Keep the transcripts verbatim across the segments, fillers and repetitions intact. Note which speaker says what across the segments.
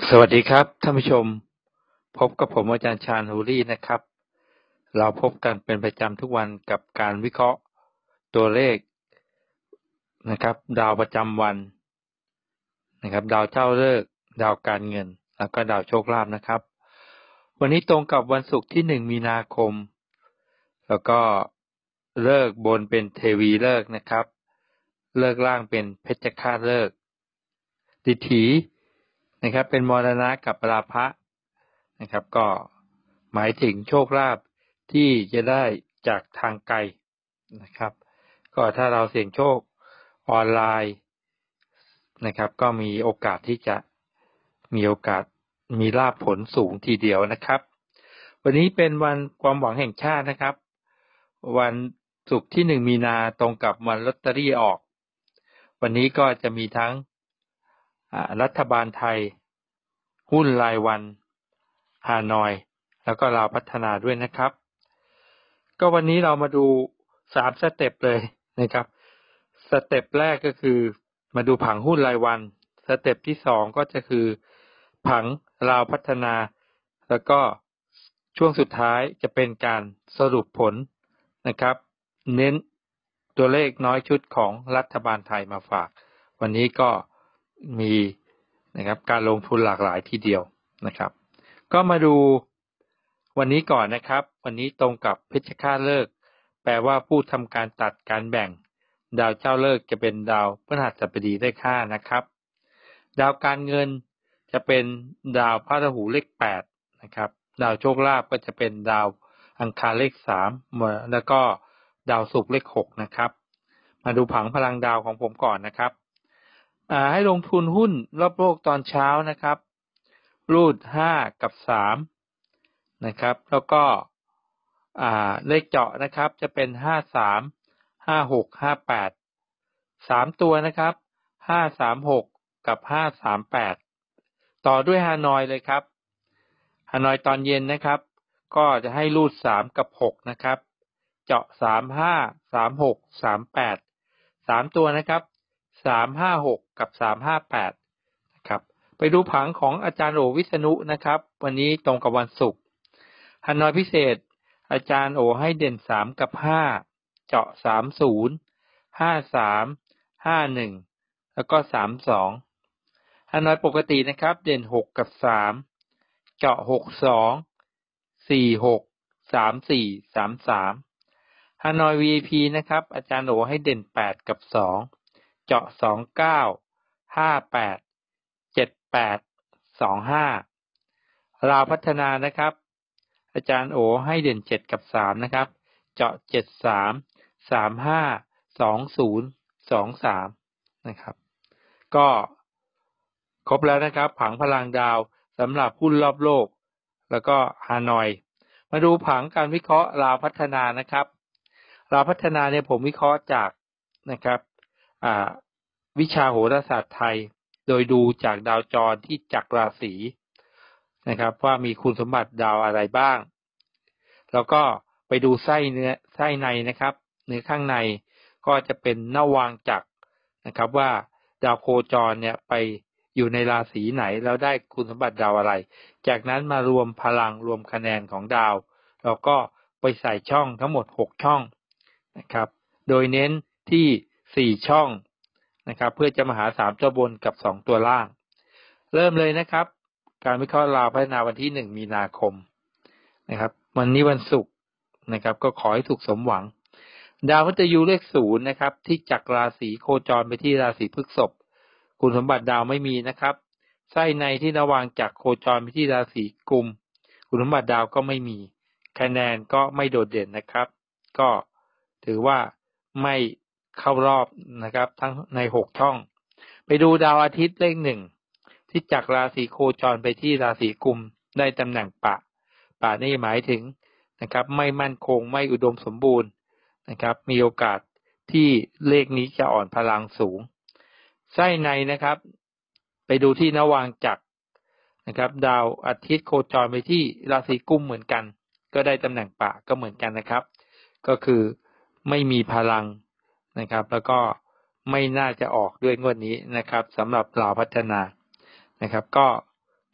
Speaker 1: สวัสดีครับท่านผู้ชมพบกับผมอาจารย์ชาญฮูรี่นะครับเราพบกันเป็นประจำทุกวันกับการวิเคราะห์ตัวเลขนะครับดาวประจำวันนะครับดาวเจ้าฤกษ์ดาวการเงินแล้วก็ดาวโชคลาภนะครับวันนี้ตรงกับวันศุกร์ที่หนึ่งมีนาคมแล้วก็ฤกษ์บนเป็นเทวีฤกษ์นะครับฤกษ์ล่างเป็นเพชฌฆาตฤกษ์ดิถีนะครับเป็นมรณะกับราพะนะครับก็หมายถึงโชคลาภที่จะได้จากทางไกลนะครับก็ถ้าเราเสี่ยงโชคออนไลน์นะครับก็มีโอกาสที่จะมีโอกาสมีลาภผลสูงทีเดียวนะครับวันนี้เป็นวันความหวังแห่งชาตินะครับวันศุกร์ที่หนึ่งมีนาตรงกับวันลอตเตอรี่ออกวันนี้ก็จะมีทั้งรัฐบาลไทยหุ้นรายวันฮานอยแล้วก็ลาวพัฒนาด้วยนะครับก็วันนี้เรามาดูสามสเต็ปเลยนะครับสเต็ปแรกก็คือมาดูผังหุ้นรายวันสเต็ปที่สองก็จะคือผังลาวพัฒนาแล้วก็ช่วงสุดท้ายจะเป็นการสรุปผลนะครับเน้นตัวเลขน้อยชุดของรัฐบาลไทยมาฝากวันนี้ก็มีนะครับการลงทุนหลากหลายทีเดียวนะครับก็มาดูวันนี้ก่อนนะครับวันนี้ตรงกับเพชฌฆาตฤกษ์แปลว่าผู้ทำการตัดการแบ่งดาวเจ้าฤกษ์จะเป็นดาวพฤหัสบดีเลขห้านะครับดาวการเงินจะเป็นดาวพราหูเลขแปดนะครับดาวโชคลาภก็จะเป็นดาวอังคารเลขสามแล้วก็ดาวศุกร์เลขหกนะครับมาดูผังพลังดาวของผมก่อนนะครับอ่าให้ลงทุนหุ้นรอบโลกตอนเช้านะครับรูดห้ากับสามนะครับแล้วก็อ่าเลขเจาะนะครับจะเป็นห้าสาม ห้าหก ห้าแปดสามตัวนะครับห้าสามหกกับห้าสามแปดต่อด้วยฮานอยเลยครับฮานอยตอนเย็นนะครับก็จะให้รูดสามกับหกนะครับเจาะสามห้า สามหก สามแปดสามตัวนะครับสามห้าหกกับสามห้าแปดนะครับไปดูผังของอาจารย์โอวิษณุนะครับวันนี้ตรงกับวันศุกร์ฮานอยพิเศษอาจารย์โอให้เด่นสามกับห้าเจาะสามสิบ ห้าสาม ห้าหนึ่งแล้วก็สามสองฮานอยปกตินะครับเด่นหกกับสามเจาะหกสอง สี่หก สามสี่ สามสามฮานอย วี ไอ พี นะครับอาจารย์โอให้เด่นแปดกับสองเจาะสองเก้า ห้าแปด เจ็ดแปด สองห้าลาวพัฒนานะครับอาจารย์โอให้เด่นเจ็ดกับสามนะครับเจาะเจ็ดสาม สามห้า สองศูนย์ สองสามนะครับก็ครบแล้วนะครับผังพลังดาวสำหรับหุ้นรอบโลกแล้วก็ฮานอยมาดูผังการวิเคราะห์ลาวพัฒนานะครับลาวพัฒนาเนี่ยผมวิเคราะห์จากนะครับอ่าวิชาโหราศาสตร์ไทยโดยดูจากดาวจรที่จักรราศีนะครับว่ามีคุณสมบัติดาวอะไรบ้างแล้วก็ไปดูไส้เนื้อไส้ในนะครับเนื้อข้างในก็จะเป็นนวางจักรนะครับว่าดาวโคจรเนี่ยไปอยู่ในราศีไหนแล้วได้คุณสมบัติดาวอะไรจากนั้นมารวมพลังรวมคะแนนของดาวแล้วก็ไปใส่ช่องทั้งหมดหกช่องนะครับโดยเน้นที่สี่ช่องนะครับเพื่อจะมาหาสามตัวบนกับสองตัวล่างเริ่มเลยนะครับการวิเคราะห์ลาวพัฒนาวันที่หนึ่งมีนาคมนะครับวันนี้วันศุกร์นะครับก็ขอให้สุขสมหวังดาวมฤตยูเลขศูนย์นะครับที่จักรราศีโคจรไปที่ราศีพฤษภคุณสมบัติดาวไม่มีนะครับไส้ในที่ระวางจากโคจรไปที่ราศีกุมคุณสมบัติดาวก็ไม่มีคะแนนก็ไม่โดดเด่นนะครับก็ถือว่าไม่เข้ารอบนะครับทั้งในหกช่องไปดูดาวอาทิตย์เลขหนึ่งที่จากราศีโคจรไปที่ราศีกุมได้ตำแหน่งปะปะนี่หมายถึงนะครับไม่มั่นคงไม่อุดมสมบูรณ์นะครับมีโอกาสที่เลขนี้จะอ่อนพลังสูงไส้ในนะครับไปดูที่นวางจักรนะครับดาวอาทิตย์โคจรไปที่ราศีกุมเหมือนกันก็ได้ตำแหน่งปะก็เหมือนกันนะครับก็คือไม่มีพลังนะครับแล้วก็ไม่น่าจะออกด้วยงวดนี้นะครับสำหรับลาวพัฒนานะครับก็แ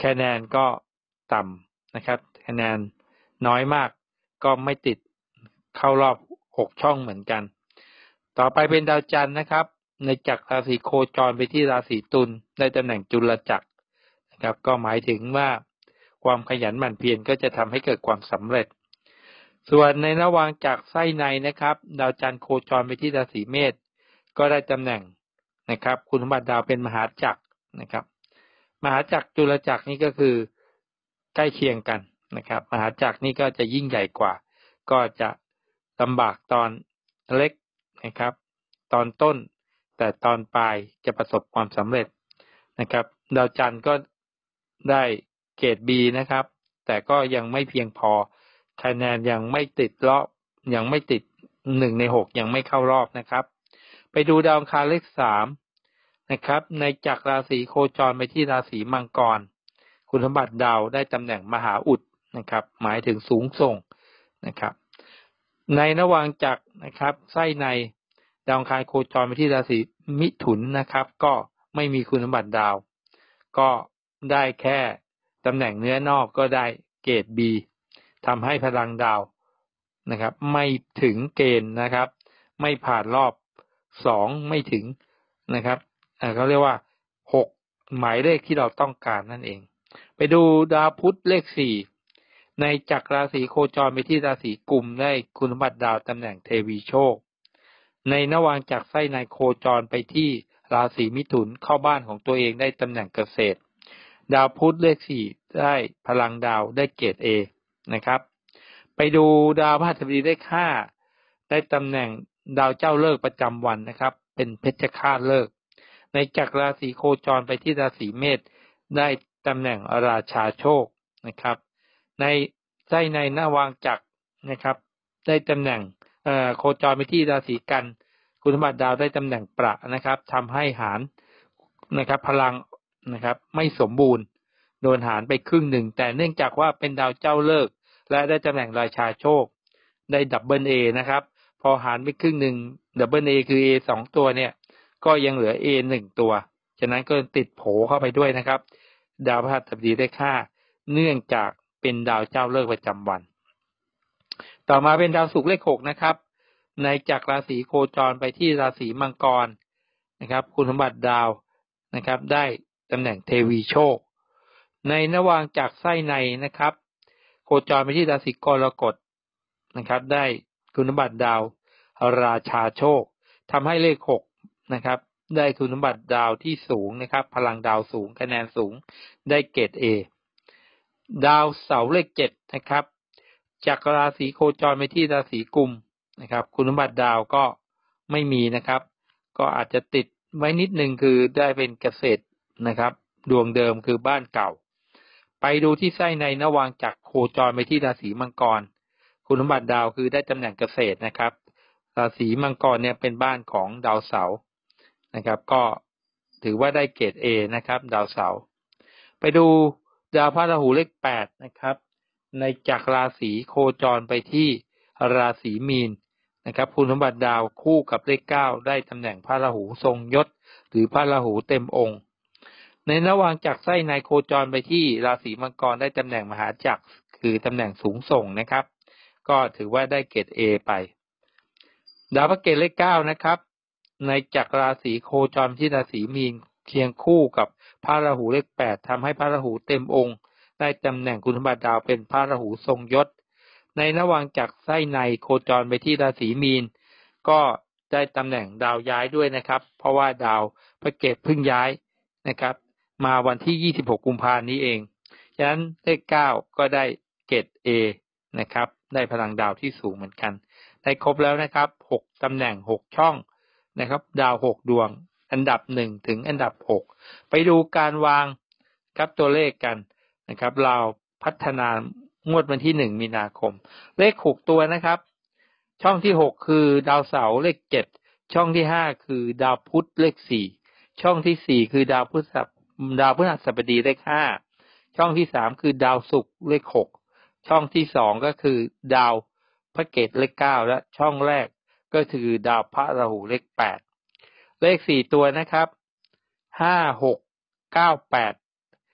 Speaker 1: คะแนนก็ต่ำนะครับคะแนนน้อยมากก็ไม่ติดเข้ารอบหกช่องเหมือนกันต่อไปเป็นดาวจันทร์นะครับในจักรราศีโคจรไปที่ราศีตุลได้ตำแหน่งจุลจักรนะครับก็หมายถึงว่าความขยันหมั่นเพียรก็จะทำให้เกิดความสำเร็จส่วนในระหว่างจากไส้ในนะครับดาวจันทร์โคจรไปที่ราศีเมษก็ได้ตำแหน่งนะครับคุณสมบัติดาวเป็นมหาจักรนะครับมหาจักรจุลจักรนี่ก็คือใกล้เคียงกันนะครับมหาจักรนี่ก็จะยิ่งใหญ่กว่าก็จะลำบากตอนเล็กนะครับตอนต้นแต่ตอนปลายจะประสบความสำเร็จนะครับดาวจันทร์ก็ได้เกรด B นะครับแต่ก็ยังไม่เพียงพอคะแนนยังไม่ติดรอบยังไม่ติดหนึ่งในหกยังไม่เข้ารอบนะครับไปดูดาวอังคารเลขสามนะครับในจักรราศีโคจรไปที่ราศีมังกรคุณสมบัติดาวได้ตำแหน่งมหาอุดนะครับหมายถึงสูงส่งนะครับในระหว่างจักรนะครับไส้ในดาวอังคารโคจรไปที่ราศีมิถุนนะครับก็ไม่มีคุณสมบัติดาวก็ได้แค่ตำแหน่งเนื้อนอกก็ได้เกรด B ทำให้พลังดาวนะครับไม่ถึงเกณฑ์นะครับไม่ผ่านรอบสองไม่ถึงนะครับเขาเรียกว่าหกหมายเลขที่เราต้องการนั่นเองไปดูดาวพุธเลขสี่ในจักรราศีโคจรไปที่ราศีกุมได้คุณสมบัติดาวตำแหน่งเทวีโชคในระหว่างจักรไส้ในโคจรไปที่ราศีมิถุนเข้าบ้านของตัวเองได้ตำแหน่งเกษตรดาวพุธเลขสี่ได้พลังดาวได้เกรด A นะครับไปดูดาวพฤหัสบดีเลขห้าได้ตำแหน่งดาวเจ้าฤกษ์ประจำวันนะครับเป็นเพชฌฆาตฤกษ์ในจักรราศีโคจรไปที่ราศีเมษได้ตำแหน่งราชาโชคนะครับในไส้ในหน้าวางจักรนะครับได้ตำแหน่งเอ่อโคจรไปที่ราศีกันคุณสมบัติดาวได้ตำแหน่งประนะครับทำให้หารนะครับพลังนะครับไม่สมบูรณ์โดนหารไปครึ่งหนึ่งแต่เนื่องจากว่าเป็นดาวเจ้าฤกษ์และได้ตำแหน่งราชาโชคได้ดับเบิล A นะครับพอหารไปครึ่งหนึ่งดับเบิล A คือ A สองตัวเนี่ยก็ยังเหลือ A หนึ่งตัวฉะนั้นก็ติดโผเข้าไปด้วยนะครับดาวพฤหัสบดีเลขห้าเนื่องจากเป็นดาวเจ้าฤกษ์ประจำวันต่อมาเป็นดาวศุกร์เลขหกนะครับในจักรราศีโคจรไปที่ราศีมังกรนะครับคุณสมบัติดาวนะครับได้ตำแหน่งเทวีโชคในระหว่างจากไส้ในนะครับโคจรไปที่ราศีกรกฎนะครับได้คุณสมบัติดาวราชาโชคทำให้เลขหกนะครับได้คุณสมบัติดาวที่สูงนะครับพลังดาวสูงคะแนนสูงได้เกรด A ดาวเสาร์เลขเจ็ดนะครับจากราศีโคจรไปที่ราศีกุมนะครับคุณสมบัติดาวก็ไม่มีนะครับก็อาจจะติดไว้นิดนึงคือได้เป็นเกษตรนะครับดวงเดิมคือบ้านเก่าไปดูที่ไส้ในระหว่างจากโคจรไปที่ราศีมังกรคุณสมบัติดาวคือได้ตำแหน่งเกษตรนะครับราศีมังกรเนี่ยเป็นบ้านของดาวเสาร์นะครับก็ถือว่าได้เกรด A นะครับดาวเสาร์ไปดูดาวพฤหัสเลขแปดนะครับในจักรราศีโคจรไปที่ราศีมีนนะครับคุณสมบัติดาวคู่กับเลขเก้าได้ตำแหน่งพระราหูทรงยศหรือพระราหูเต็มองค์ในระหว่างจากไส้ในโคจรไปที่ราศีมังกรได้ตำแหน่งมหาจักรคือตำแหน่งสูงส่งนะครับก็ถือว่าได้เกรด A ไปดาวพระเกตเลขเก้านะครับในจักรราศีโคจรที่ราศีมีนเคียงคู่กับพระราหูเลขแปดทำให้พระราหูเต็มองค์ได้ตำแหน่งคุณสมบัติดาวเป็นพระราหูทรงยศในระหว่างจากไส้ในโคจรไปที่ราศีมีนก็ได้ตำแหน่งดาวย้ายด้วยนะครับเพราะว่าดาวพระเกตเพิ่งย้ายนะครับมาวันที่ยี่สิบหกกุมภาพันธ์นี้เองฉะนั้นเลขเก้าก็ได้เกรด A นะครับได้พลังดาวที่สูงเหมือนกันได้ครบแล้วนะครับหกตำแหน่งหกช่องนะครับดาวหกดวงอันดับหนึ่งถึงอันดับหกไปดูการวางครับตัวเลขกันนะครับเราพัฒนางวดวันที่หนึ่งมีนาคมเลขหกตัวนะครับช่องที่หกคือดาวเสาร์เลขเจ็ดช่องที่ห้าคือดาวพุธเลขสี่ช่องที่สี่คือดาวพฤหัสดาวพฤหัสบดีเลขห้าช่องที่สามคือดาวศุกร์เลขหกช่องที่สองก็คือดาวพระเกตเลขเก้าและช่องแรกก็คือดาวพระราหูเลขแปดเลขสี่ตัวนะครับห้า หก เก้า แปด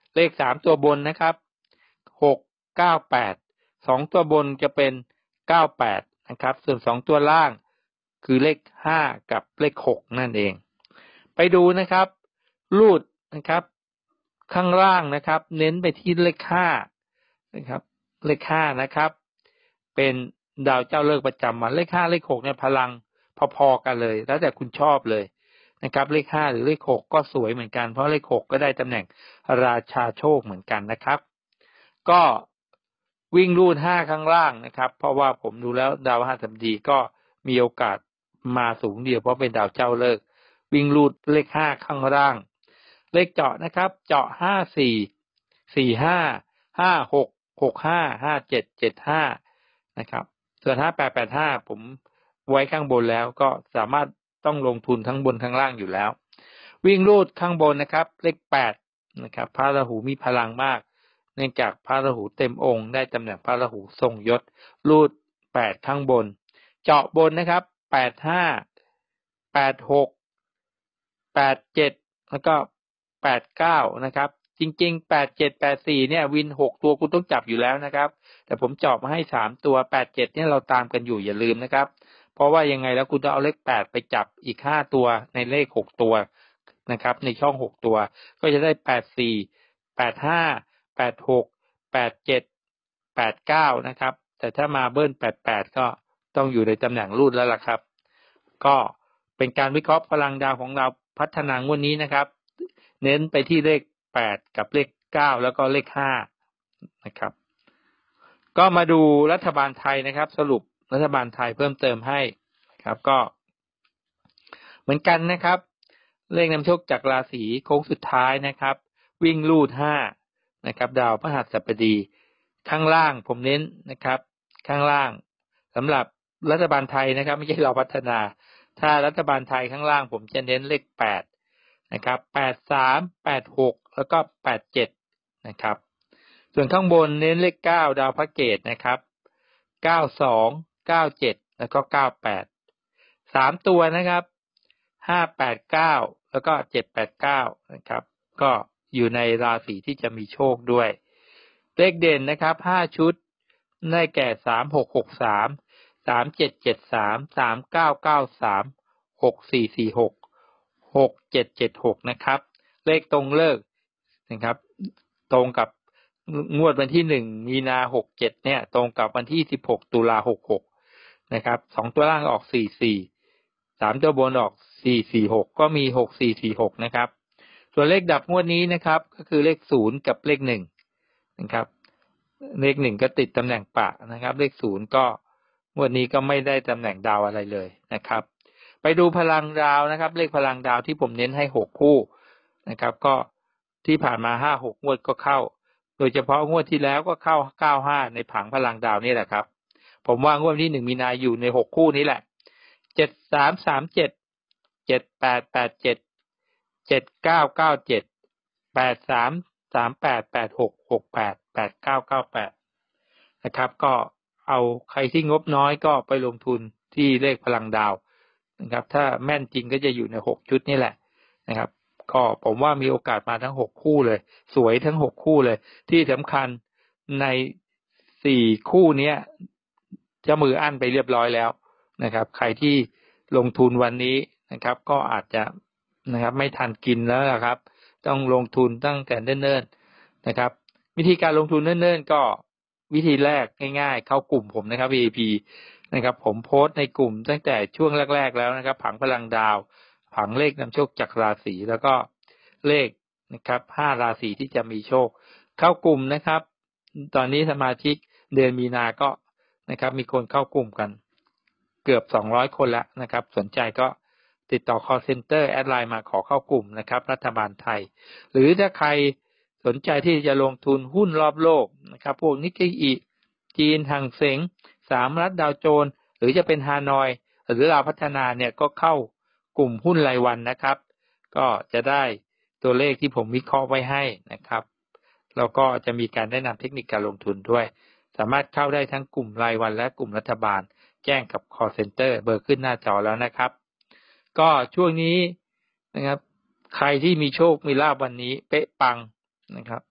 Speaker 1: เลขสามตัวบนนะครับหก เก้า แปดสองตัวบนจะเป็นเก้า แปดนะครับส่วนสองตัวล่างคือเลขห้ากับเลขหกนั่นเองไปดูนะครับรูดนะครับข้างล่างนะครับเน้นไปที่เลขห้านะครับเลขห้านะครับเป็นดาวเจ้าเลิกประจำวันเลขห้าเลขหกเนี่ยพลังพอๆกันเลยแล้วแต่คุณชอบเลยนะครับเลขห้าหรือเลขหกก็สวยเหมือนกันเพราะเลขหกก็ได้ตำแหน่งราชาโชคเหมือนกันนะครับก็วิ่งรูดห้าข้างล่างนะครับเพราะว่าผมดูแล้วดาวพฤหัสบดีก็มีโอกาสมาสูงเดียวเพราะเป็นดาวเจ้าเลิกวิ่งรูดเลขห้าข้างล่างเลขเจาะนะครับเจาะห้า สี่ สี่ ห้า ห้า หก หก ห้า ห้า เจ็ด เจ็ด ห้านะครับส่วนห้า แปด แปด ห้าผมไว้ข้างบนแล้วก็สามารถต้องลงทุนทั้งบนทั้งล่างอยู่แล้ววิ่งรูดข้างบนนะครับเลขแปดนะครับพระราหูมีพลังมากเนื่องจากพระราหูเต็มองค์ได้ตำแหน่งพระราหูทรงยศรูดแปดข้างบนเจาะบนนะครับแปด ห้า แปด หก แปด เจ็ดแล้วก็แปด เก้านะครับจริงๆแปด เจ็ด แปด สี่เนี่ยวินหกตัวคุณต้องจับอยู่แล้วนะครับแต่ผมเจาะมาให้สามตัวแปด เจ็ดเนี่ยเราตามกันอยู่อย่าลืมนะครับเพราะว่ายังไงแล้วคุณต้องเอาเลขแปดไปจับอีกห้าตัวในเลขหกตัวนะครับในช่องหกตัวก็จะได้แปด สี่ แปด ห้า แปด หก แปด เจ็ด แปด เก้านะครับแต่ถ้ามาเบิ้ลแปด แปดก็ต้องอยู่ในตำแหน่งรูดแล้วล่ะครับก็เป็นการวิเคราะห์พลังดาวของเราพัฒนางวดนี้นะครับเน้นไปที่เลขแปดกับเลขเก้าแล้วก็เลขห้านะครับก็มาดูรัฐบาลไทยนะครับสรุปรัฐบาลไทยเพิ่มเติมให้ครับก็เหมือนกันนะครับเลขนำโชคจากราศีโค้งสุดท้ายนะครับวิ่งลูดห้านะครับดาวพฤหัสบดีข้างล่างผมเน้นนะครับข้างล่างสำหรับรัฐบาลไทยนะครับไม่ใช่เราพัฒนาถ้ารัฐบาลไทยข้างล่างผมจะเน้นเลขแปดนะครับแปด สาม แปด หกแล้วก็แปด เจ็ดนะครับส่วนข้างบนเน้นเลขเก้าดาวพระเกตนะครับเก้า สอง เก้า เจ็ดแล้วก็เก้า แปดสามตัวนะครับห้า แปด เก้าแล้วก็เจ็ด แปด เก้านะครับก็อยู่ในราศีที่จะมีโชคด้วยเลขเด่นนะครับห้าชุดได้แก่สาม หก หก สาม สาม เจ็ด เจ็ด สาม สาม เก้า เก้า สาม หก สี่ สี่ หก หก เจ็ด เจ็ด หกนะครับเลขตรงเลิกนะครับตรงกับงวดวันที่หนึ่งมีนาหกเจ็ดเนี่ยตรงกับวันที่สิบหกตุลาหกหกนะครับสองตัวล่างออกสี่ สี่สามตัวบนออกสี่ สี่ หกก็มีหก สี่ สี่ หกนะครับส่วนเลขดับงวดนี้นะครับก็คือเลขศูนย์กับเลขหนึ่งนะครับเลขหนึ่งก็ติดตำแหน่งปะนะครับเลขศูนย์ก็งวดนี้ก็ไม่ได้ตำแหน่งดาวอะไรเลยนะครับไปดูพลังดาวนะครับเลขพลังดาวที่ผมเน้นให้หกคู่นะครับก็ที่ผ่านมาห้า หกงวดก็เข้าโดยเฉพาะงวดที่แล้วก็เข้าเก้า ห้าในผังพลังดาวนี่แหละครับผมว่างวดที่หนึ่งมีนาอยู่ในหกคู่นี้แหละเจ็ด สาม สาม เจ็ด เจ็ด แปด แปด เจ็ด เจ็ด เก้า เก้า เจ็ด แปด สาม สาม แปด แปด หก หก แปด แปด เก้า เก้า แปดนะครับก็เอาใครที่งบน้อยก็ไปลงทุนที่เลขพลังดาวนะครับถ้าแม่นจริงก็จะอยู่ในหกชุดนี่แหละนะครับก็ผมว่ามีโอกาสมาทั้งหกคู่เลยสวยทั้งหกคู่เลยที่สำคัญในสี่คู่นี้จะมืออั้นไปเรียบร้อยแล้วนะครับใครที่ลงทุนวันนี้นะครับก็อาจจะนะครับไม่ทันกินแล้วนะครับต้องลงทุนตั้งแต่เนิ่นๆนะครับวิธีการลงทุนเนิ่นๆก็วิธีแรกง่ายๆเข้ากลุ่มผมนะครับ วี ไอ พี นะครับผมโพสต์ในกลุ่มตั้งแต่ช่วงแรกๆแล้วนะครับผังพลังดาวผังเลขนำโชคจากราศีแล้วก็เลขนะครับห้าราศีที่จะมีโชคเข้ากลุ่มนะครับตอนนี้สมาชิกเดือนมีนาก็นะครับมีคนเข้ากลุ่มกันเกือบสองร้อยคนแล้วนะครับสนใจก็ติดต่อ call center แอดไลน์มาขอเข้ากลุ่มนะครับรัฐบาลไทยหรือถ้าใครสนใจที่จะลงทุนหุ้นรอบโลกนะครับพวกนิกเกอิจีนฮังเส็งสามรัฐดาวโจนส์หรือจะเป็นฮานอยหรือลาวพัฒนาเนี่ยก็เข้ากลุ่มหุ้นรายวันนะครับก็จะได้ตัวเลขที่ผมวิเคราะห์ไว้ให้นะครับแล้วก็จะมีการแนะนำเทคนิคการลงทุนด้วยสามารถเข้าได้ทั้งกลุ่มรายวันและกลุ่มรัฐบาลแจ้งกับ call center เบอร์ขึ้นหน้าจอแล้วนะครับก็ช่วงนี้นะครับใครที่มีโชคมีลาภวันนี้เป๊ะปังนะครับ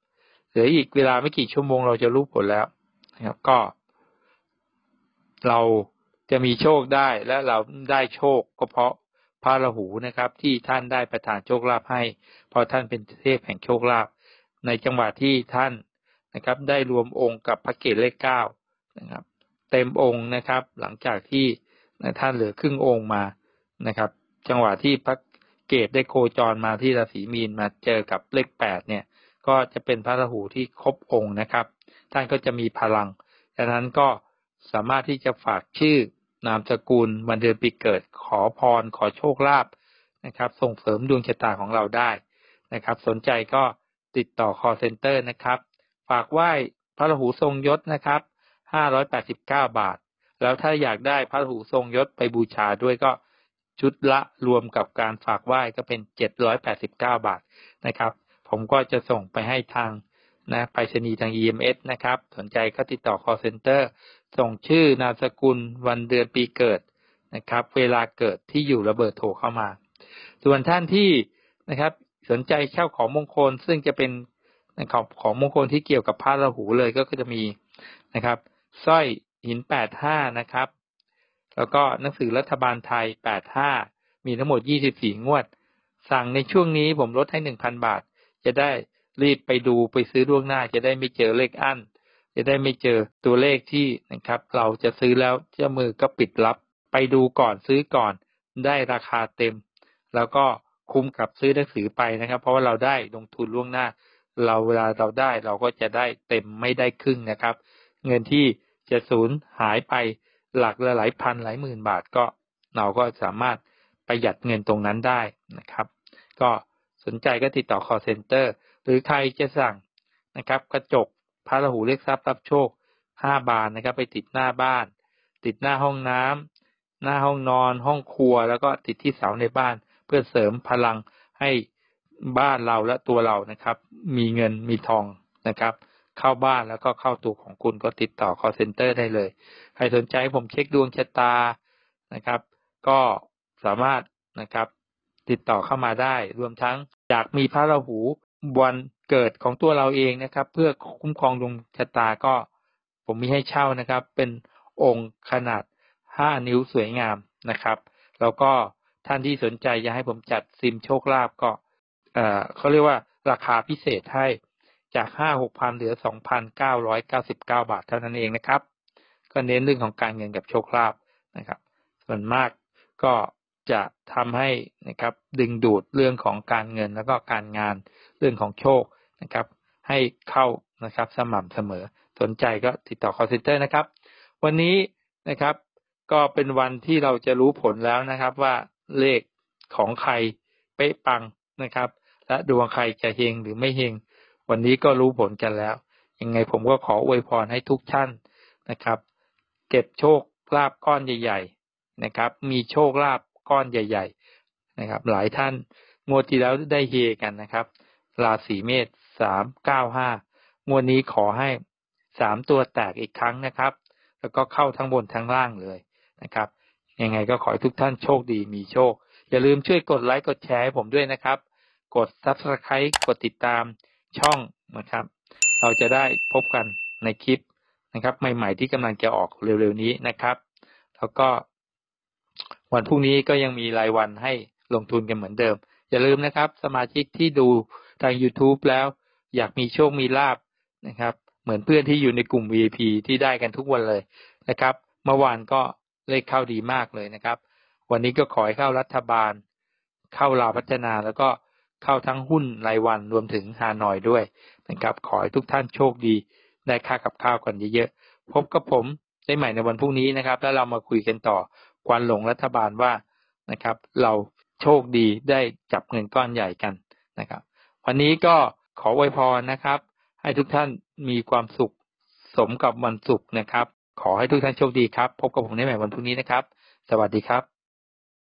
Speaker 1: เหลืออีกเวลาไม่กี่ชั่วโมงเราจะรู้ผลแล้วนะครับก็เราจะมีโชคได้และเราได้โชคก็เพราะพระราหูนะครับที่ท่านได้ประทานโชคลาภให้เพราะท่านเป็นเทพแห่งโชคลาภในจังหวะที่ท่านนะครับได้รวมองค์กับพระเกศเลขเก้านะครับเต็มองค์นะครับหลังจากที่ท่านเหลือครึ่งองค์มานะครับจังหวะที่พระเกศได้โคจรมาที่ราศีมีนมาเจอกับเลขแปดเนี่ยก็จะเป็นพระราหูที่ครบองค์นะครับท่านก็จะมีพลังดังนั้นก็สามารถที่จะฝากชื่อนามสกุลวันเดือนปีเกิดขอพรขอโชคลาภนะครับส่งเสริมดวงชะตาของเราได้นะครับสนใจก็ติดต่อ call center นะครับฝากไหว้พระราหูทรงยศนะครับห้าร้อยแปดสิบเก้าบาทแล้วถ้าอยากได้พระราหูทรงยศไปบูชาด้วยก็ชุดละรวมกับการฝากไหว้ก็เป็นเจ็ดร้อยแปดสิบเก้าบาทนะครับผมก็จะส่งไปให้ทางนะไปรษณีย์ทาง อี เอ็ม เอส นะครับสนใจก็ติดต่อ call center ส่งชื่อนามสกุลวันเดือนปีเกิดนะครับเวลาเกิดที่อยู่ระเบิดโทรเข้ามาส่วนท่านที่นะครับสนใจเช่าของมงคลซึ่งจะเป็นของของมงคลที่เกี่ยวกับพระราหูเลยก็จะมีนะครับสร้อยหินแปดห้านะครับแล้วก็หนังสือรัฐบาลไทยแปดห้ามีทั้งหมดยี่สิบสี่งวดสั่งในช่วงนี้ผมลดให้ หนึ่งพันบาทจะได้รีบไปดูไปซื้อล่วงหน้าจะได้ไม่เจอเลขอั้นจะได้ไม่เจอตัวเลขที่นะครับเราจะซื้อแล้วเจ้ามือก็ปิดลับไปดูก่อนซื้อก่อนได้ราคาเต็มแล้วก็คุ้มกับซื้อหนังสือไปนะครับเพราะว่าเราได้ลงทุนล่วงหน้าเราเวลาเราได้เราก็จะได้เต็มไม่ได้ครึ่งนะครับเงินที่จะสูญหายไปหลักละหลายพันหลายหมื่นบาทก็เราก็สามารถประหยัดเงินตรงนั้นได้นะครับก็สนใจก็ติดต่อ call center หรือใครจะสั่งนะครับกระจกพระราหูเรียกทรัพย์รับโชคห้าบานนะครับไปติดหน้าบ้านติดหน้าห้องน้ำหน้าห้องนอนห้องครัวแล้วก็ติดที่เสาในบ้านเพื่อเสริมพลังให้บ้านเราและตัวเรานะครับมีเงินมีทองนะครับเข้าบ้านแล้วก็เข้าตัวของคุณก็ติดต่อ call center ได้เลยใครสนใจผมเช็คดวงชะตานะครับก็สามารถนะครับติดต่อเข้ามาได้รวมทั้งอยากมีพระราหูวันเกิดของตัวเราเองนะครับเพื่อคุ้มครองดวงชะตาก็ผมมีให้เช่านะครับเป็นองค์ขนาดห้านิ้วสวยงามนะครับแล้วก็ท่านที่สนใจอยากให้ผมจัดซิมโชคลาภก็เอ่อเขาเรียกว่าราคาพิเศษให้จาก ห้าหกพัน เหลือ สองพันเก้าร้อยเก้าสิบเก้าบาทเท่านั้นเองนะครับก็เน้นเรื่องของการเงินกับโชคลาภนะครับส่วนมากก็จะทำให้นะครับดึงดูดเรื่องของการเงินแล้วก็การงานเรื่องของโชคนะครับให้เข้านะครับสม่ำเสมอสนใจก็ติดต่อ call center นะครับวันนี้นะครับก็เป็นวันที่เราจะรู้ผลแล้วนะครับว่าเลขของใครเป๊ะปังนะครับและดวงใครจะเฮงหรือไม่เฮงวันนี้ก็รู้ผลกันแล้วยังไงผมก็ขออวยพรให้ทุกท่านนะครับเก็บโชคลาภก้อนใหญ่ๆนะครับมีโชคลาภก้อนใหญ่ๆนะครับหลายท่านงวดที่แล้วได้เฮกันนะครับราศีเมษสามเก้าห้างวดนี้ขอให้สามตัวแตกอีกครั้งนะครับแล้วก็เข้าทั้งบนทั้งล่างเลยนะครับยังไงก็ขอให้ทุกท่านโชคดีมีโชคอย่าลืมช่วยกดไลค์กดแชร์ให้ผมด้วยนะครับกด Subscribe กดติดตามช่องนะครับเราจะได้พบกันในคลิปนะครับใหม่ๆที่กำลังจะออกเร็วๆนี้นะครับแล้วก็วันพรุ่งนี้ก็ยังมีรายวันให้ลงทุนกันเหมือนเดิมอย่าลืมนะครับสมาชิกที่ดูทาง YouTube แล้วอยากมีโชคมีลาภนะครับเหมือนเพื่อนที่อยู่ในกลุ่ม วี ไอ พี ที่ได้กันทุกวันเลยนะครับเมื่อวานก็เลขเข้าดีมากเลยนะครับวันนี้ก็ขอให้เข้ารัฐบาลเข้าลาวพัฒนาแล้วก็เข้าทั้งหุ้นรายวันรวมถึงฮานอยด้วยนะครับขอให้ทุกท่านโชคดีได้ค่ากับข้าวกันเยอะๆพบกับผมได้ใหม่ในวันพรุ่งนี้นะครับแล้วเรามาคุยกันต่อควันหลงรัฐบาลว่านะครับเราโชคดีได้จับเงินก้อนใหญ่กันนะครับวันนี้ก็ขออวยพรนะครับให้ทุกท่านมีความสุขสมกับวันศุกร์นะครับขอให้ทุกท่านโชคดีครับพบกับผมได้ใหม่วันพรุ่งนี้นะครับสวัสดีครับ